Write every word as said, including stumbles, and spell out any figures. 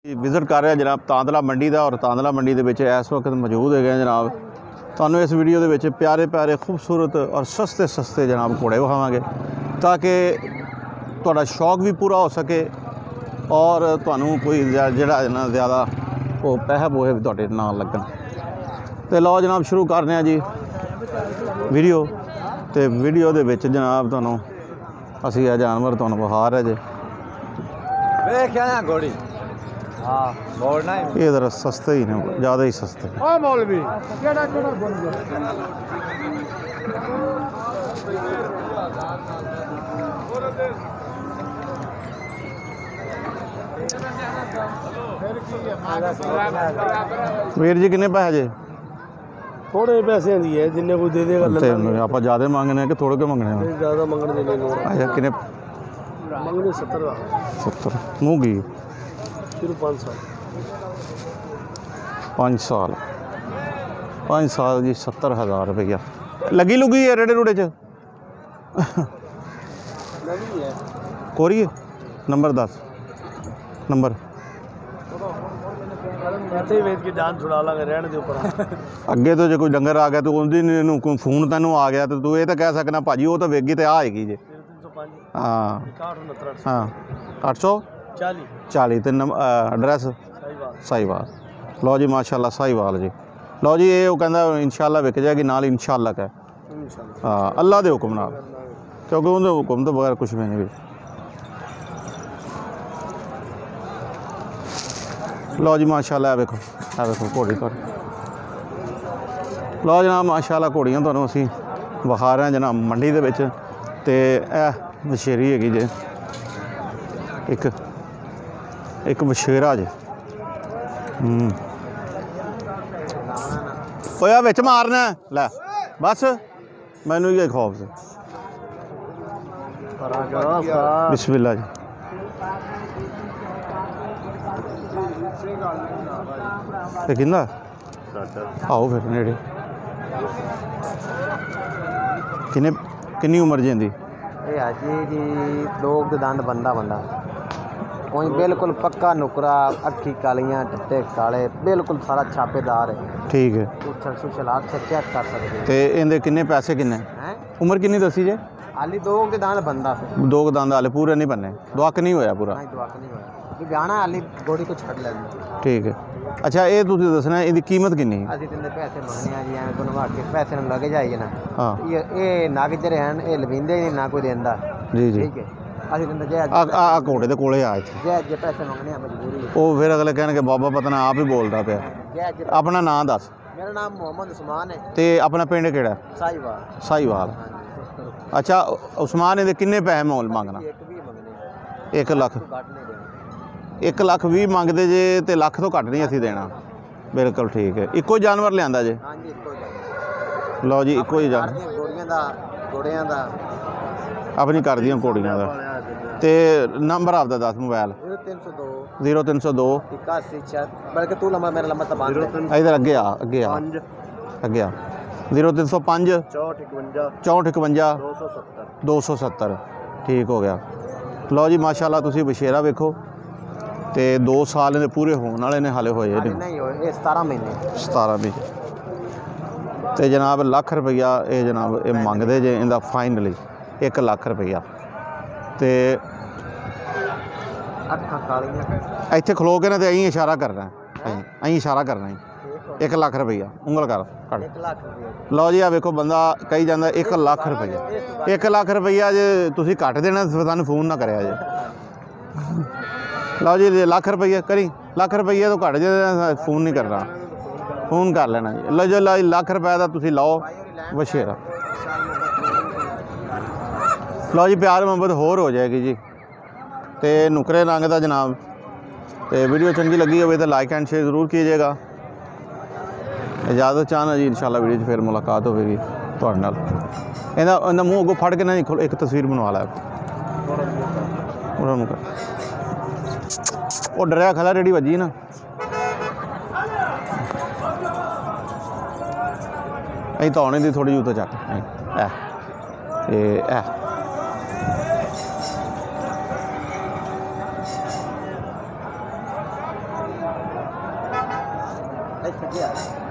Visit कर रहे हैं जनाब तांदला मंडी का और तांदला मंडी के विच इस वक्त मौजूद है जनाब। तुहानूं इस वीडियो के विच प्यारे प्यारे खूबसूरत और सस्ते सस्ते जनाब घोड़े विखावांगे ताकि तुहाडा शौक भी पूरा हो सके और तुहानूं कोई जिहड़ा ना ज़्यादा वो पैसे पोहे भी तुहाडे ना लगन। तो लो जनाब शुरू करने हैं जी वीडियो। तो वीडियो के विच जनाब तुहानूं असीं यह जानवर तुहानूं विखा रहे जे घोड़ी। हाँ ये ज़रा सस्ते ही ने, ज़्यादा ही सस्ते। मौलवी वीर जी किन्ने पैसे जे? थोड़े पैसे दी है जिन्ने कोई दे देगा। आप ज़्यादा मंगने कि थोड़े के मंगने? ज़्यादा मंगने देने। अच्छा किन्ने मंगने सत्तर सत्तर मूँह की फिर पाँच साल पाँच साल पाँच साल जी सत्तर हज़ार रुपया लगी लुगी है रेड़े रूड़े च कोरी नंबर दस नंबर जान छुड़ा लांगे रहने दे ऊपर। अगे तो जो कोई डंगर आ गया तो उन्हें फोन तेन आ गया तो तू ये तो कह सकना भाजी वो तो वेगी तो आएगी जी। हाँ हाँ अठ सौ चाली चाली तो एड्रैस साहिवाल। लो जी माशाल्लाह साहिवाल जी। लो जी ये कहता इंशाल्लाह विक जाएगी नाल इंशाल्लाह का। हाँ अल्लाह के हुक्म नाल क्योंकि उनके हुक्म तो बगैर कुछ भी नहीं भी। लो जी माशाल्लाह वेखो आ वेखो घोड़ी तो लो जनाब माशाल्लाह घोड़ियां तुहानूं असीं विखा रहे हैं जनाब मंडी दे विच। ते ए वछेरी हैगी जे एक एक वछेरा जे होया विच मारना लै बस मैनू ये खौफ से। बिस्मिल्लाह जी। ते किंदा आओ फिर नेड़े किन्ने किन्नी उम्र जी इंदी? ये अजी जी दो दंद बंदा बंदा कोई बिल्कुल पक्का नुकरा अखी कालियां टट्टे काले बिल्कुल सारा छापेदार है। ठीक है उछल सुछल आख से चेक कर सकते ते इहदे किन्ने पैसे किन्ने हैं? उम्र किन्नी दसी जे? हाली दो के दांद बंदा फिर दो दंद हाले पूरे नहीं बने दुआक नहीं होया पूरा? नहीं दुआक नहीं होया कि गाना हाली घोड़ी को छड़ लेना। ठीक है अच्छा ये तुसीं दसना इहदी कीमत किन्नी है? असीं तिंदे पैसे मंगने आ जी एवें कोई नवा के पैसे न लगे जाइए ना। हाँ ये ये नाग जेह्ड़े हैं ये लविंदे नहीं ना कोई देंदा। जी जी ठीक है असीं तिंदे जे आ आ घोड़े दे कोले आ इत्थे जे जे पैसे मंगने आ मजबूरी है। ਉਹ ਫਿਰ ਅਗਲੇ ਕਹਿਣਗੇ ਬਾਬਾ ਪਤਾ ਨਾ ਆਪ ਹੀ ਬੋਲਦਾ ਪਿਆ। जे जे ਆਪਣਾ ਨਾਂ ਦੱਸ मेरा नाम मोहम्मद उस्मान है ਤੇ ਆਪਣਾ ਪਿੰਡ ਕਿਹੜਾ? साहिवाल। ਸਾਹੀਵਾਲ। हाँ ਅੱਛਾ ਉਸਮਾਨ ਇਹਦੇ ਕਿੰਨੇ ਪੈਸੇ ਮੁੱਲ ਮੰਗਣਾ? जी एक भी मंगने ਇੱਕ ਲੱਖ घट नहीं देना। ਇੱਕ ਲੱਖ ਵੀਹ ਮੰਗਦੇ ਜੇ ਤੇ ਲੱਖ ਤੋਂ ਘੱਟ ਨਹੀਂ ਅਸੀਂ ਦੇਣਾ। ਬਿਲਕੁਲ ਠੀਕ ਹੈ ਇੱਕੋ ਜਾਨਵਰ ਲਿਆਂਦਾ ਜੇ? हाँ जी कोई गल नहीं। ਲਓ ਜੀ ਇੱਕੋ ਹੀ ਜਾਨਵਰ घोड़ियां दा घोड़ियां दा ਆਪਣੀ ਘਰ ਦੀਆਂ ਘੋੜੀਆਂ ਦਾ। ਤੇ ਨੰਬਰ ਆਪਦਾ ਦੱਸ ਮੋਬਾਈਲ? जीरो तीन सौ दो ਜ਼ੀਰੋ ਤਿੰਨ ਸੌ ਦੋ इक्यासी छः बल्कि तू लंबा मेरा लंबा तबान ਇਧਰ ਅੱਗੇ ਆ ਅੱਗੇ ਆ ਅੱਗੇ ਆ ਜ਼ੀਰੋ ਤਿੰਨ ਸੌ ਪੰਜ चौठ इकवंजा ਚੌਂਹਠ ਇਕਵੰਜਾ दो सौ सत्तर ਦੋ ਸੌ ਸੱਤਰ। ਠੀਕ ਹੋ ਗਿਆ। ਲਓ ਜੀ ਮਾਸ਼ਾਅੱਲਾ ਤੁਸੀਂ ਬਸ਼ੇਰਾ ਵੇਖੋ ਤੇ ਦੋ ਸਾਲ ਇਹਦੇ ਪੂਰੇ ਹੋਣ ਵਾਲੇ ਨੇ ਹਾਲੇ ਹੋਏ ਨੇ नहीं हो ये सतारह महीने ਸਤਾਰਾਂ ਮਹੀਨੇ। ਤੇ ਜਨਾਬ ਲੱਖ ਰੁਪਈਆ ਇਹ ਜਨਾਬ ਇਹ ਮੰਗਦੇ ਜੇ ਇਹਦਾ ਫਾਈਨਲੀ ਇੱਕ ਲੱਖ ਰੁਪਈਆ। ਤੇ अखा कालियां ਇੱਥੇ ਖਲੋ ਕੇ ਨਾ ਤੇ ਅਸੀਂ ਇਸ਼ਾਰਾ ਕਰਨਾ ਅਸੀਂ ਅਸੀਂ ਇਸ਼ਾਰਾ ਕਰਨਾ ਜੀ ਇੱਕ ਲੱਖ ਰੁਪਈਆ ਉਂਗਲ ਕਰ ਕੱਢ। एक लाख रुपये ਲਓ ਜੀ ਆ ਵੇਖੋ ਬੰਦਾ ਕਹੀ ਜਾਂਦਾ ਇੱਕ ਲੱਖ ਰੁਪਈਆ ਇੱਕ ਲੱਖ ਰੁਪਈਆ ਜੇ ਤੁਸੀਂ ਘੱਟ ਦੇਣਾ ਸਾਨੂੰ ਫੋਨ ਨਾ ਕਰਿਆ ਜੇ। ਲਓ ਜੀ ਲੱਖ ਰੁਪਈਆ ਕਰੀ ਲੱਖ ਰੁਪਈਆ ਤੋਂ ਘੱਟ ਜੇ ਫੋਨ ਨਹੀਂ ਕਰਨਾ ਫੋਨ ਕਰ ਲੈਣਾ ਜੀ। ਲਓ ਜੀ ਲੱਖ ਰੁਪਏ ਦਾ ਤੁਸੀਂ ਲਾਓ ਵਛੇਰਾ। ਲਓ ਜੀ ਪਿਆਰ ਮੁਹੱਬਤ ਹੋਰ ਹੋ ਜਾਏਗੀ ਜੀ। ਤੇ ਨੁਕਰੇ ਰੰਗ ਦਾ ਜਨਾਬ। ਤੇ ਵੀਡੀਓ ਚੰਗੀ ਲੱਗੀ ਹੋਵੇ ਤਾਂ ਲਾइक एंड शेयर ज़रूर कीजिएगा। इजाज़त चाहना जी इंशाल्लाह वीडियो 'ਚ फिर मुलाकात होगी ਤੁਹਾਡੇ ਨਾਲ। ਇਹਦਾ ਇਹਦਾ ਮੂੰਹ ਅੱਗੋਂ ਫੜ ਕੇ ਨਾ ਇੱਕ ਤਸਵੀਰ ਬਣਵਾ ਲੈ ਉਹਨਾਂ ਨੂੰ। ਉਹ ਡਰਿਆ ਖਲਾ ਰੇੜੀ ਵੱਜੀ ਨਾ ਅਸੀਂ ਧੌਣੇ ਦੀ ਥੋੜ੍ਹੀ ਜਿਹੀ ਉੱਤੇ ਚੱਕ ਐ ਇਹ ਐ ਇੱਥੇ ਗਿਆ